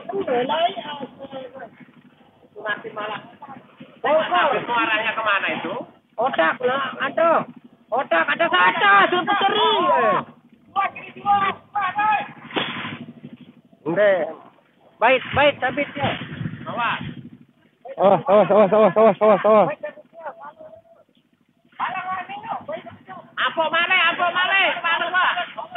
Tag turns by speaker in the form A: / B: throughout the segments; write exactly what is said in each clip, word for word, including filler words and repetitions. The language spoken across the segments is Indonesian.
A: Masih malah. Oh, kok arahnya kemana itu? Otak lah, aduh. Otak ada satu, sudah teri. Udah. Baik, baik, sabitnya. Awas.
B: Awas, awas, awas, awas, awas, awas, awas.
A: Apa mana? Apa mana? Mana, Pak?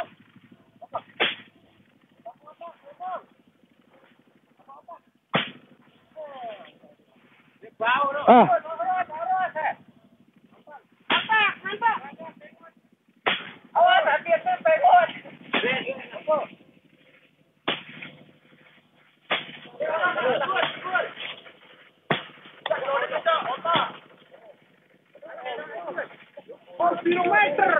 B: Ah.
A: Awas, hati-hati pegot. Oh, kilometer.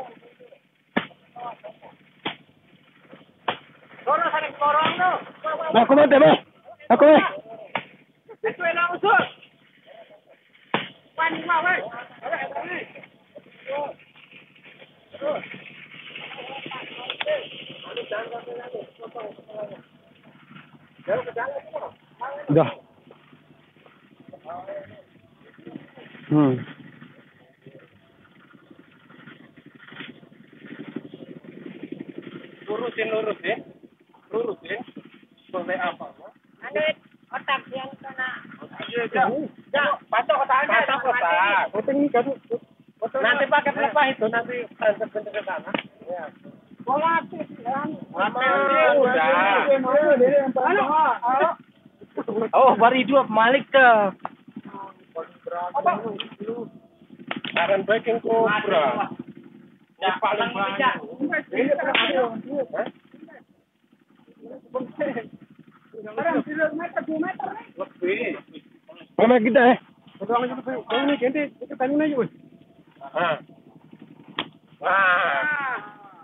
A: Dorong saling dorong tu.
B: Aku mati, Bang. Aku eh.
A: Itu enak usul. Pan lima, weh.
B: Dah. Hmm.
A: Lurusin, lurusin. Lurusin. Sampai apa? Ada otak yang kena. Ya, patok otaknya. Patok otak.
B: Potong kan.
A: Nanti pakai pelepah itu, nanti transfer ke sana. Ya. Bola aktif kan.
B: Oh, baru dua Malik ke.
A: Akan backing Cobra. Ya, paling banyak. Ini sekarang tiga meter, dua meter. Lebih.
B: Mana kita eh?
A: Betul lagi betul. Kau ini ganti, kita tanya aja, weh. Ah. Wah.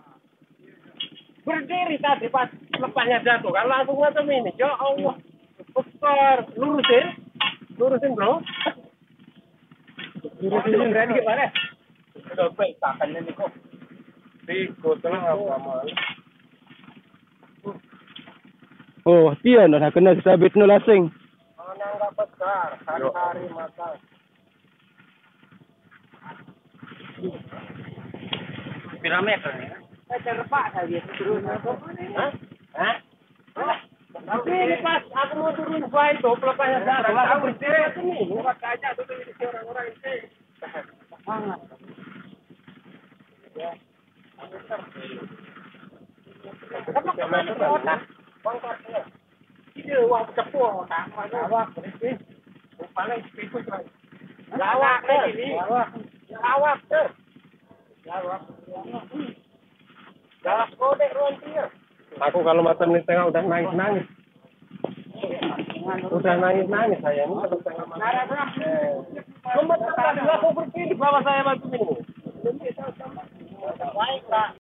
A: Berdiri tadi pas lepasnya jatuh kan langsung macam ini. Ya Allah. Besar. Lurusin. Lurusin, Bro. Lurusin berani gimana? Udah baik takannya nih kok. Tiga tengah apa mal.
B: Oh, dia nak kena sabit no lasing.
A: Mana enggak besar, hari-hari makan. Berapa meter ya? Saya terpak tadi turun. Hah? Hah? Tapi ini pas aku mau turun gua itu pelepasnya jatuh. Aku berdiri sini, buat aja tuh di orang-orang ini. Sangat. Ya. Apa kemana otak? Bangkatnya. Ini uang cepur otak. Awak berarti. Paling itu kan. Awak ini. Awak. Awak tuh. Awak. Awak kode ruang dia. Aku kalau macam di tengah udah nangis-nangis. Udah nangis-nangis saya ini kalau tengah nangis. Cuma tadi aku berdiri di bawah saya batu ini. Baik, Pak.